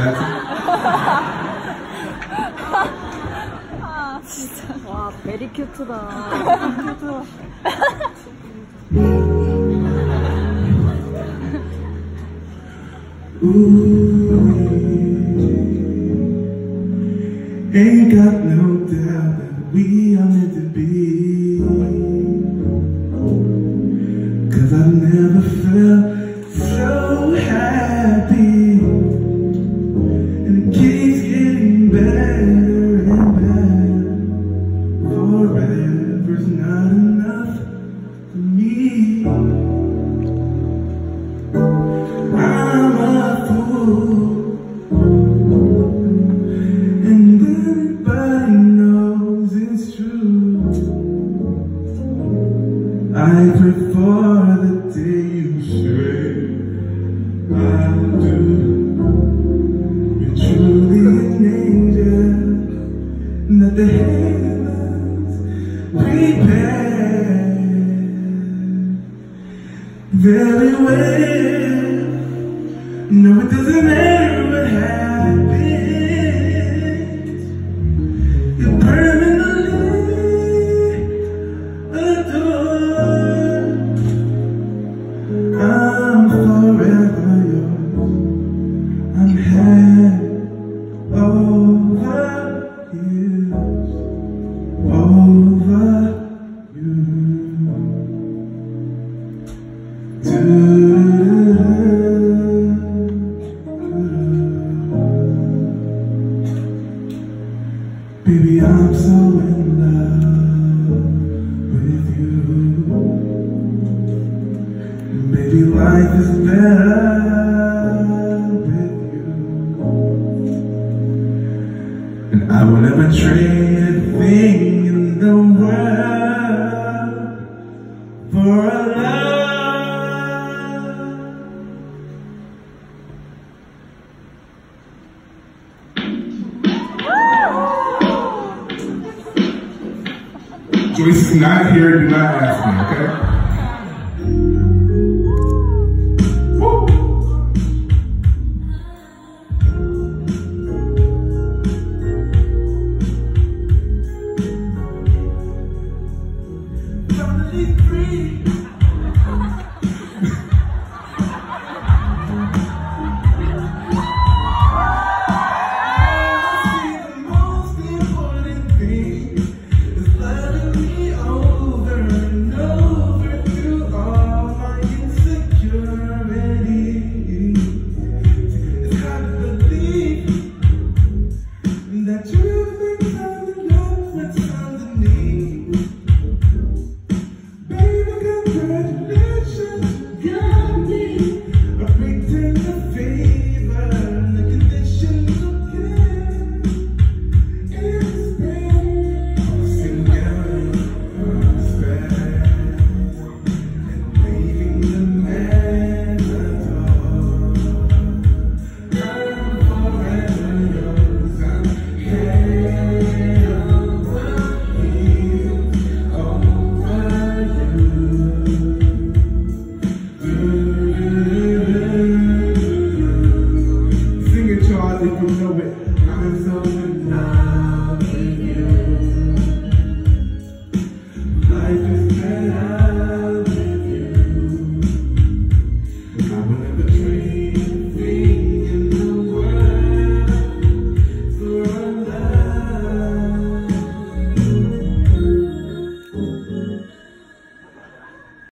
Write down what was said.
that. 아 진짜. 와 베리 큐트다. Ain't got no doubt that we are meant to be, 'cause I've never felt so happy, and it keeps getting better and better. Forever's not enough for me. I'm a fool, I pray for the day you say I do. You're truly an angel, and that the heavens prepare very well. No, it doesn't matter what happens. You're permanently adored. I'm forever yours. I'm head over heels over you. Baby, I'm so in love with you. Maybe life is better with you, and I will never trade a thing in the world for a love. Joyce is not here, do not ask me, okay?